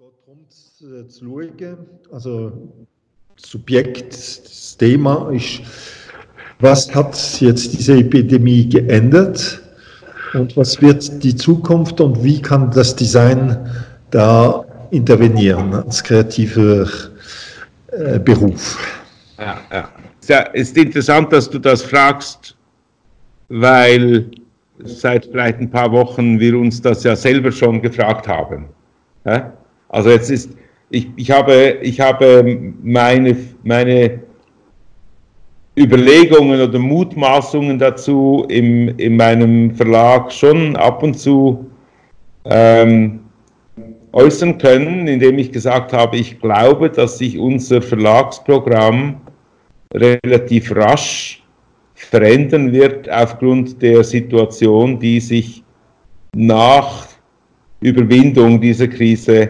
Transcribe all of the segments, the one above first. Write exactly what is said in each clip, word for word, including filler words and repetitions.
geht darum zu, zu schauen, also das Subjekt, das Thema ist, was hat jetzt diese Epidemie geändert und was wird die Zukunft und wie kann das Design da intervenieren als kreativer äh, Beruf? Ja, ja. Es ist interessant, dass du das fragst, weil seit vielleicht ein paar Wochen wir uns das ja selber schon gefragt haben. Ja? Also jetzt ist, ich, ich habe, ich habe meine, meine Überlegungen oder Mutmaßungen dazu im, in meinem Verlag schon ab und zu ähm, äußern können, indem ich gesagt habe, ich glaube, dass sich unser Verlagsprogramm relativ rasch verändern wird aufgrund der Situation, die sich nach Überwindung dieser Krise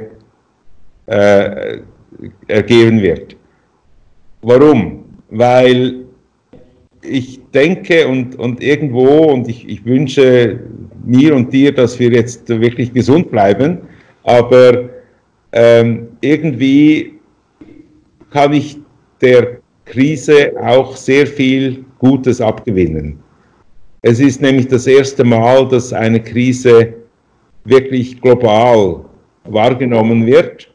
äh, ergeben wird. Warum? Weil ich denke und, und irgendwo, und ich, ich wünsche mir und dir, dass wir jetzt wirklich gesund bleiben, aber ähm, irgendwie kann ich der Krise auch sehr viel Gutes abgewinnen. Es ist nämlich das erste Mal, dass eine Krise wirklich global wahrgenommen wird.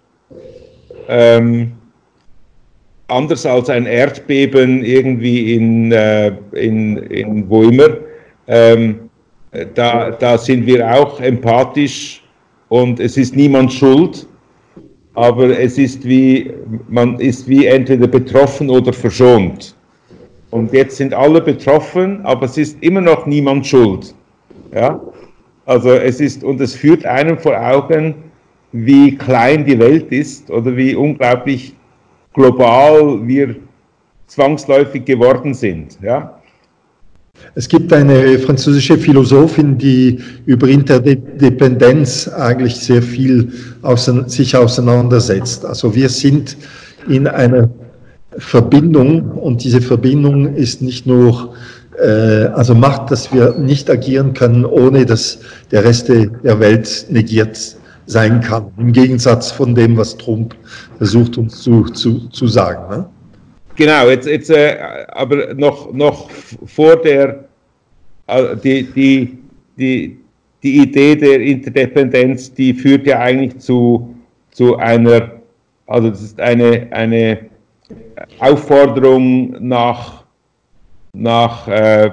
Ähm, anders als ein Erdbeben irgendwie in, äh, in, in wo immer, ähm, da, da sind wir auch empathisch und es ist niemand schuld, aber es ist wie, man ist wie entweder betroffen oder verschont. Und jetzt sind alle betroffen, aber es ist immer noch niemand schuld. Ja? Also es ist, und es führt einem vor Augen, wie klein die Welt ist oder wie unglaublich global wir zwangsläufig geworden sind. Ja? Es gibt eine französische Philosophin, die über Interdependenz eigentlich sehr viel ausein- sich auseinandersetzt. Also wir sind in einer Verbindung und diese Verbindung ist nicht nur, äh, also macht, dass wir nicht agieren können, ohne dass der Rest der Welt negiert sein kann. Im Gegensatz von dem, was Trump versucht uns zu, zu, zu sagen. Ne? Genau, jetzt, jetzt äh, aber noch, noch vor der, äh, die, die, die, die Idee der Interdependenz, die führt ja eigentlich zu, zu einer, also das ist eine, eine Aufforderung nach, nach, äh,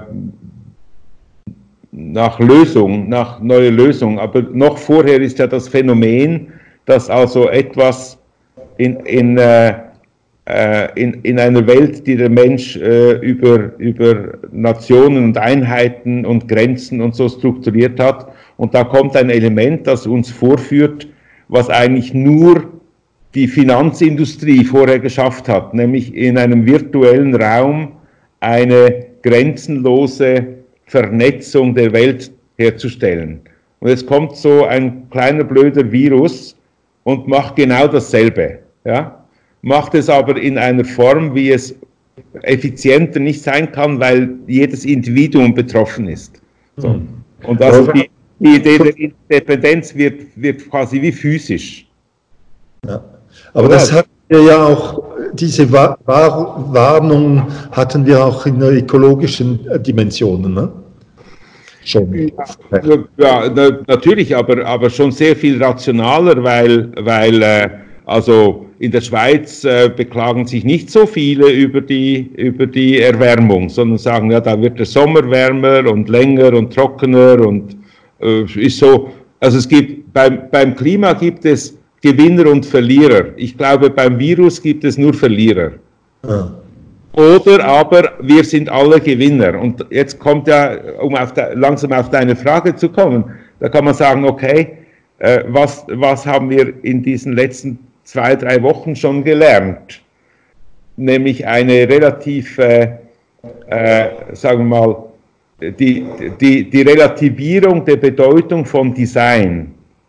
nach Lösung, nach neuer Lösung. Aber noch vorher ist ja das Phänomen, dass also etwas in, in, äh, in, in einer Welt, die der Mensch äh, über, über Nationen und Einheiten und Grenzen und so strukturiert hat. Und da kommt ein Element, das uns vorführt, was eigentlich nur die Finanzindustrie vorher geschafft hat, nämlich in einem virtuellen Raum eine grenzenlose Vernetzung der Welt herzustellen. Und jetzt kommt so ein kleiner blöder Virus und macht genau dasselbe. Ja? Macht es aber in einer Form, wie es effizienter nicht sein kann, weil jedes Individuum betroffen ist. So. Und also die, die Idee der Independenz wird, wird quasi wie physisch. Ja. Aber das hatten wir ja auch, diese War Warnung hatten wir auch in der ökologischen Dimensionen, ne? Schon. Ja, ja, natürlich, aber, aber schon sehr viel rationaler, weil, weil äh, also in der Schweiz äh, beklagen sich nicht so viele über die, über die Erwärmung, sondern sagen, ja, da wird der Sommer wärmer und länger und trockener und äh, ist so, also es gibt, beim, beim Klima gibt es Gewinner und Verlierer. Ich glaube, beim Virus gibt es nur Verlierer. Ja. Oder aber wir sind alle Gewinner. Und jetzt kommt ja, um auf de, langsam auf deine Frage zu kommen, da kann man sagen, okay, äh, was, was haben wir in diesen letzten zwei, drei Wochen schon gelernt? Nämlich eine relativ, äh, äh, sagen wir mal, die, die, die Relativierung der Bedeutung von Design.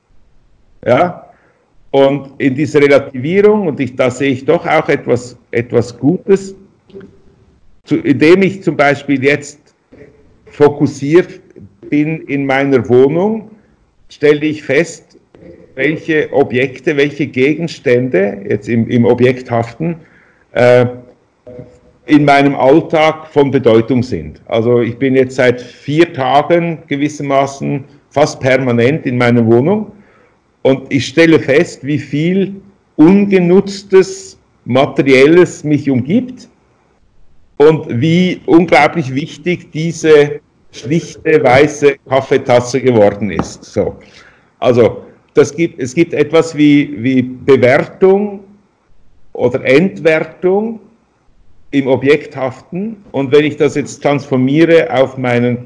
Ja? Und in dieser Relativierung, und ich, da sehe ich doch auch etwas, etwas Gutes, zu, indem ich zum Beispiel jetzt fokussiert bin in meiner Wohnung, stelle ich fest, welche Objekte, welche Gegenstände, jetzt im, im Objekthaften, äh, in meinem Alltag von Bedeutung sind. Also ich bin jetzt seit vier Tagen gewissermaßen fast permanent in meiner Wohnung und ich stelle fest, wie viel ungenutztes Materielles mich umgibt und wie unglaublich wichtig diese schlichte weiße Kaffeetasse geworden ist. So. Also das gibt, es gibt etwas wie, wie Bewertung oder Entwertung im Objekthaften, und wenn ich das jetzt transformiere auf meinen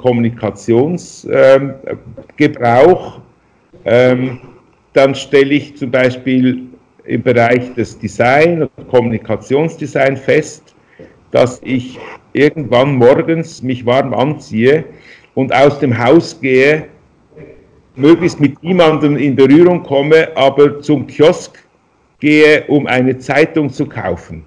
Kommunikationsgebrauch, ähm, ähm, dann stelle ich zum Beispiel im Bereich des Design und Kommunikationsdesign fest, dass ich irgendwann morgens mich warm anziehe und aus dem Haus gehe, möglichst mit niemandem in Berührung komme, aber zum Kiosk gehe, um eine Zeitung zu kaufen.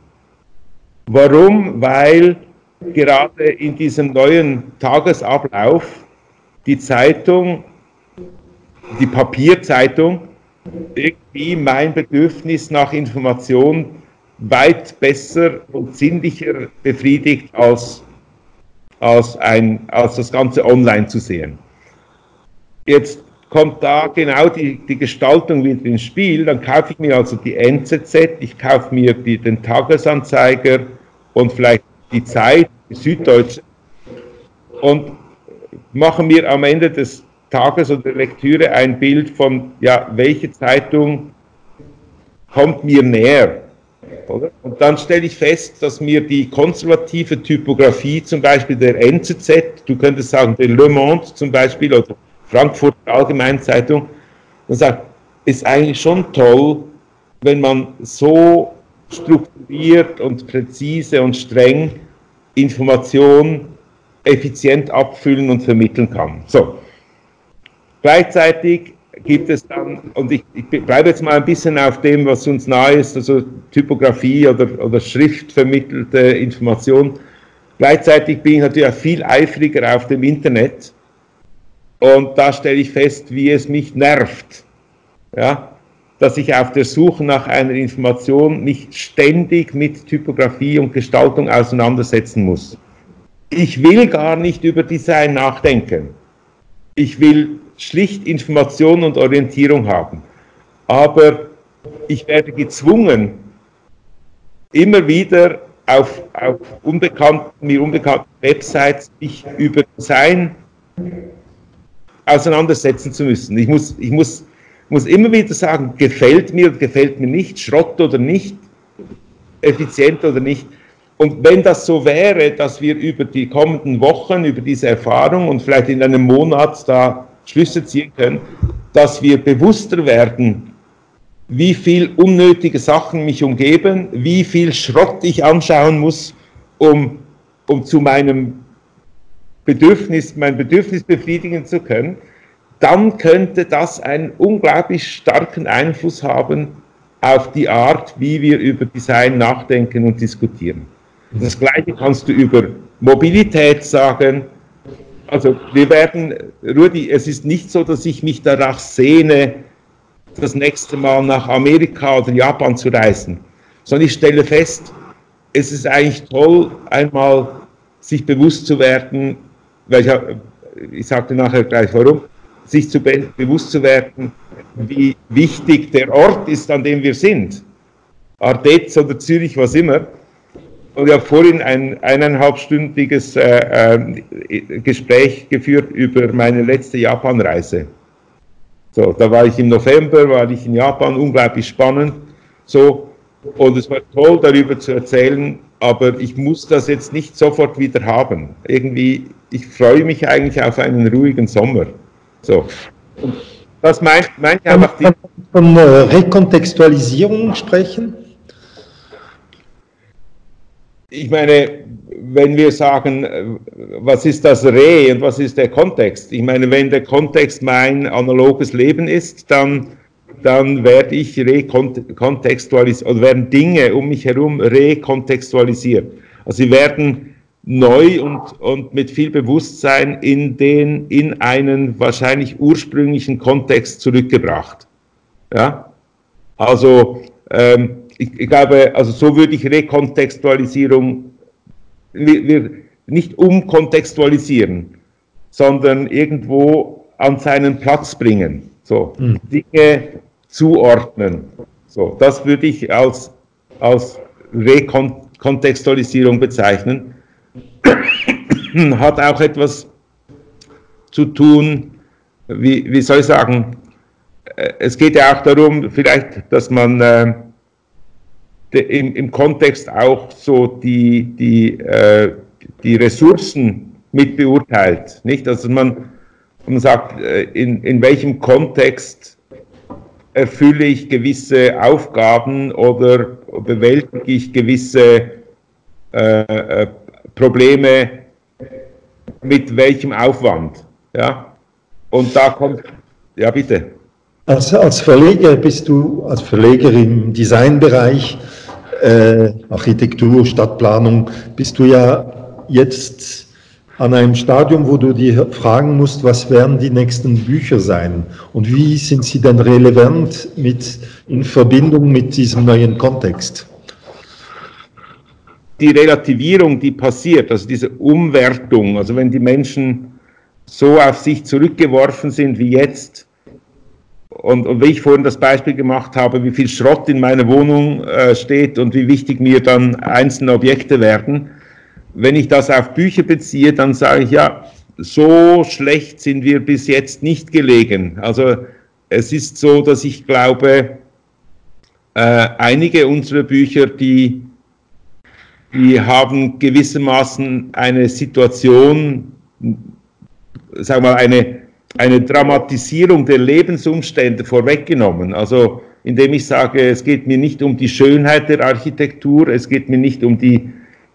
Warum? Weil gerade in diesem neuen Tagesablauf die Zeitung, die Papierzeitung, irgendwie mein Bedürfnis nach Information weit besser und sinnlicher befriedigt, als, als, ein, als das Ganze online zu sehen. Jetzt kommt da genau die, die Gestaltung wieder ins Spiel. Dann kaufe ich mir also die N Z Z, ich kaufe mir die, den Tagesanzeiger und vielleicht die Zeit, die Süddeutsche, und mache mir am Ende des Tages oder der Lektüre ein Bild von, ja, welche Zeitung kommt mir näher. Oder? Und dann stelle ich fest, dass mir die konservative Typografie zum Beispiel der N Z Z, du könntest sagen der Le Monde zum Beispiel oder Frankfurter Allgemeine Zeitung, man sagt, ist eigentlich schon toll, wenn man so strukturiert und präzise und streng Informationen effizient abfüllen und vermitteln kann. So. Gleichzeitig gibt es dann, und ich, ich bleibe jetzt mal ein bisschen auf dem, was uns nahe ist, also Typografie oder, oder schriftvermittelte Information. Gleichzeitig bin ich natürlich auch viel eifriger auf dem Internet. Und da stelle ich fest, wie es mich nervt, ja, dass ich auf der Suche nach einer Information mich ständig mit Typografie und Gestaltung auseinandersetzen muss. Ich will gar nicht über Design nachdenken. Ich will schlicht Information und Orientierung haben. Aber ich werde gezwungen, immer wieder auf, auf unbekannten, mir unbekannten Websites mich über Design auseinandersetzen zu müssen. Ich muss, ich muss, muss immer wieder sagen, gefällt mir oder gefällt mir nicht, Schrott oder nicht, effizient oder nicht. Und wenn das so wäre, dass wir über die kommenden Wochen, über diese Erfahrung und vielleicht in einem Monat da Schlüsse ziehen können, dass wir bewusster werden, wie viel unnötige Sachen mich umgeben, wie viel Schrott ich anschauen muss, um, um zu meinem Bedürfnis, mein Bedürfnis befriedigen zu können, dann könnte das einen unglaublich starken Einfluss haben auf die Art, wie wir über Design nachdenken und diskutieren. Das Gleiche kannst du über Mobilität sagen. Also wir werden, Rudi, es ist nicht so, dass ich mich danach sehne, das nächste Mal nach Amerika oder Japan zu reisen, sondern ich stelle fest, es ist eigentlich toll, einmal sich bewusst zu werden, weil ich, ich sagte nachher gleich warum, sich zu be bewusst zu werden, wie wichtig der Ort ist, an dem wir sind. Ardez oder Zürich, was immer. Und ich habe vorhin ein eineinhalbstündiges äh, äh, Gespräch geführt über meine letzte Japanreise. So, da war ich im November, war ich in Japan, unglaublich spannend. So, und es war toll, darüber zu erzählen, aber ich muss das jetzt nicht sofort wieder haben. Irgendwie, ich freue mich eigentlich auf einen ruhigen Sommer. So. Und das meint, meint einfach die... Von äh, Rekontextualisierung sprechen? Ich meine, wenn wir sagen, was ist das Re und was ist der Kontext? Ich meine, wenn der Kontext mein analoges Leben ist, dann, dann werde ich rekontextualisiert, oder werden Dinge um mich herum rekontextualisiert. Also sie werden neu und, und mit viel Bewusstsein in, den, in einen wahrscheinlich ursprünglichen Kontext zurückgebracht. Ja? Also ähm, ich, ich glaube, also so würde ich Rekontextualisierung wir, wir nicht umkontextualisieren, sondern irgendwo an seinen Platz bringen. So, mhm. Dinge zuordnen. So, das würde ich als, als Rekontextualisierung bezeichnen. Hat auch etwas zu tun, wie, wie soll ich sagen, es geht ja auch darum, vielleicht, dass man äh, de, im, im Kontext auch so die, die, äh, die Ressourcen mit beurteilt. Nicht? Also man, man sagt, äh, in, in welchem Kontext erfülle ich gewisse Aufgaben oder bewältige ich gewisse äh, äh, Probleme mit welchem Aufwand. Ja? Und da kommt, ja bitte. Als, als Verleger bist du, als Verleger im Designbereich, äh, Architektur, Stadtplanung, bist du ja jetzt an einem Stadium, wo du dir fragen musst, was werden die nächsten Bücher sein und wie sind sie denn relevant mit, in Verbindung mit diesem neuen Kontext? Die Relativierung, die passiert, also diese Umwertung, also wenn die Menschen so auf sich zurückgeworfen sind wie jetzt, und, und wie ich vorhin das Beispiel gemacht habe, wie viel Schrott in meiner Wohnung äh, steht und wie wichtig mir dann einzelne Objekte werden, wenn ich das auf Bücher beziehe, dann sage ich, ja, so schlecht sind wir bis jetzt nicht gelegen. Also es ist so, dass ich glaube, äh, einige unserer Bücher, die, die haben gewissermaßen eine Situation, sagen wir mal, eine, eine Dramatisierung der Lebensumstände vorweggenommen. Also indem ich sage, es geht mir nicht um die Schönheit der Architektur, es geht mir nicht um die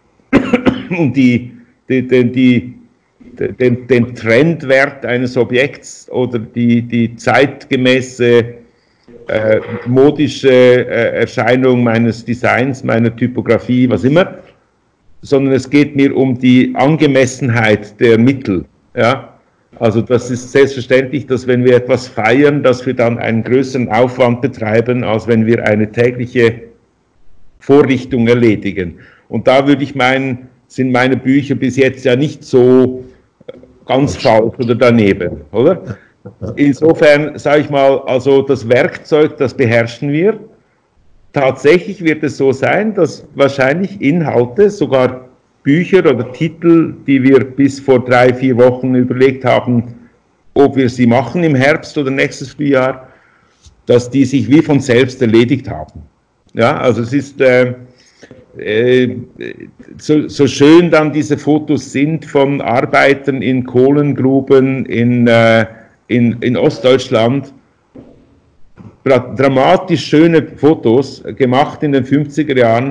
um die, die, die, die, den, den Trendwert eines Objekts oder die, die zeitgemäße äh, modische äh, Erscheinung meines Designs, meiner Typografie, was immer, sondern es geht mir um die Angemessenheit der Mittel. Ja? Also das ist selbstverständlich, dass wenn wir etwas feiern, dass wir dann einen größeren Aufwand betreiben, als wenn wir eine tägliche Vorrichtung erledigen. Und da würde ich meinen, sind meine Bücher bis jetzt ja nicht so ganz falsch oder daneben, oder? Insofern sage ich mal, also das Werkzeug, das beherrschen wir. Tatsächlich wird es so sein, dass wahrscheinlich Inhalte, sogar Bücher oder Titel, die wir bis vor drei, vier Wochen überlegt haben, ob wir sie machen im Herbst oder nächstes Frühjahr, dass die sich wie von selbst erledigt haben. Ja, also es ist äh, äh, so, so schön dann diese Fotos sind von Arbeitern in Kohlengruben in, äh, in, in Ostdeutschland, dramatisch schöne Fotos gemacht in den fünfziger Jahren.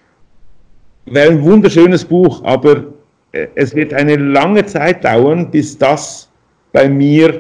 Wäre ein wunderschönes Buch, aber es wird eine lange Zeit dauern, bis das bei mir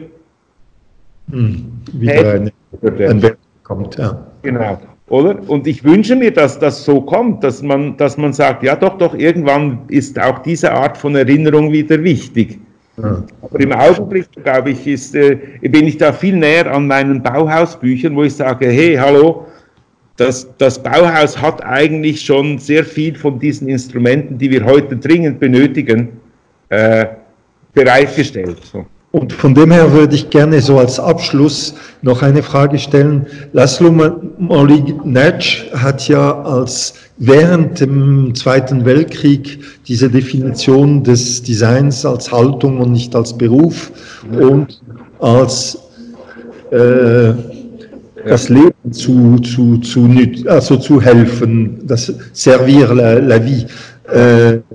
hm, wieder eine, ein Wert kommt. Ja. Genau, oder? Und ich wünsche mir, dass das so kommt, dass man, dass man sagt, ja doch, doch, irgendwann ist auch diese Art von Erinnerung wieder wichtig. Ja. Aber im Augenblick, glaube ich, ist, äh, bin ich da viel näher an meinen Bauhausbüchern, wo ich sage, hey, hallo, Das, das Bauhaus hat eigentlich schon sehr viel von diesen Instrumenten, die wir heute dringend benötigen, äh, bereitgestellt. So. Und von dem her würde ich gerne so als Abschluss noch eine Frage stellen. Laszlo Moholy-Nagy hat ja als während dem Zweiten Weltkrieg diese Definition des Designs als Haltung und nicht als Beruf und als äh, das Leben zu, zu, zu, also zu helfen, das Servir la, la vie. Äh, äh,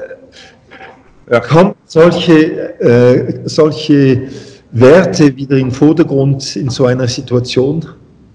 ja. Kommen solche, äh, solche Werte wieder in den Vordergrund in so einer Situation?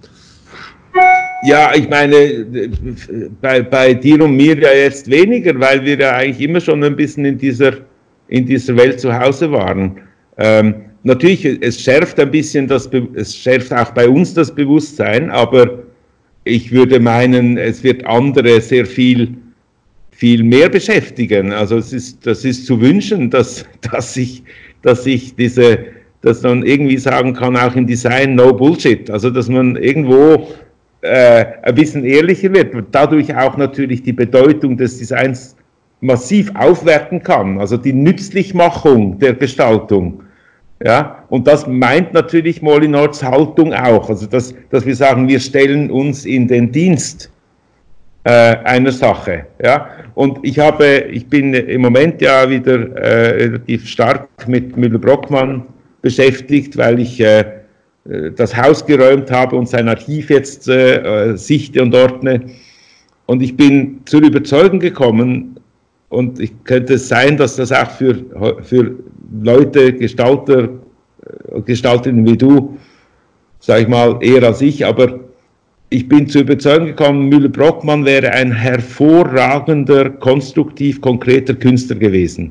Ja, ich meine, bei, bei dir und mir ja jetzt weniger, weil wir ja eigentlich immer schon ein bisschen in dieser, in dieser Welt zu Hause waren. Ähm, Natürlich, es schärft ein bisschen, das, es schärft auch bei uns das Bewusstsein, aber ich würde meinen, es wird andere sehr viel, viel mehr beschäftigen. Also es ist, das ist zu wünschen, dass, dass, ich, dass ich diese, dass man irgendwie sagen kann, auch im Design, no Bullshit. Also, dass man irgendwo äh, ein bisschen ehrlicher wird, dadurch auch natürlich die Bedeutung des Designs massiv aufwerten kann, also die Nützlichmachung der Gestaltung. Ja, und das meint natürlich Molynords Haltung auch, also dass, dass wir sagen, wir stellen uns in den Dienst äh, einer Sache. Ja, und ich habe, ich bin im Moment ja wieder äh, relativ stark mit Müller-Brockmann beschäftigt, weil ich äh, das Haus geräumt habe und sein Archiv jetzt äh, sichte und ordne. Und ich bin zur Überzeugung gekommen, und ich könnte es sein, dass das auch für, für Leute, Gestalter, Gestalterinnen wie du, sage ich mal, eher als ich, aber ich bin zur Überzeugung gekommen, Müller-Brockmann wäre ein hervorragender, konstruktiv, konkreter Künstler gewesen.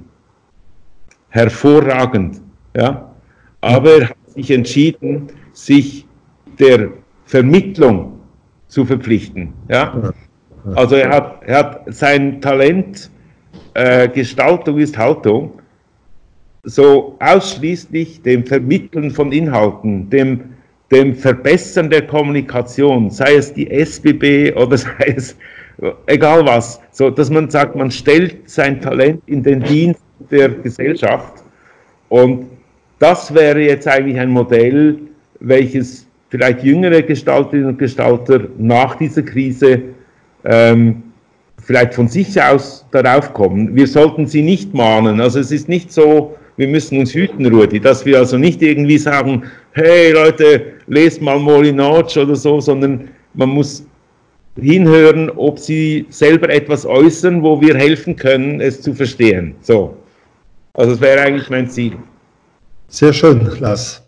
Hervorragend, ja. Aber er hat sich entschieden, sich der Vermittlung zu verpflichten, ja. Also er hat, er hat sein Talent, äh, Gestaltung ist Haltung, so ausschließlich dem Vermitteln von Inhalten, dem, dem Verbessern der Kommunikation, sei es die S B B oder sei es egal was, so dass man sagt, man stellt sein Talent in den Dienst der Gesellschaft, und das wäre jetzt eigentlich ein Modell, welches vielleicht jüngere Gestalterinnen und Gestalter nach dieser Krise ähm, vielleicht von sich aus darauf kommen. Wir sollten sie nicht mahnen. Also es ist nicht so, wir müssen uns hüten, Rudi, dass wir also nicht irgendwie sagen, hey Leute, lest mal Moly-Nagy oder so, sondern man muss hinhören, ob sie selber etwas äußern, wo wir helfen können, es zu verstehen. So. Also das wäre eigentlich mein Ziel. Sehr schön, Lars.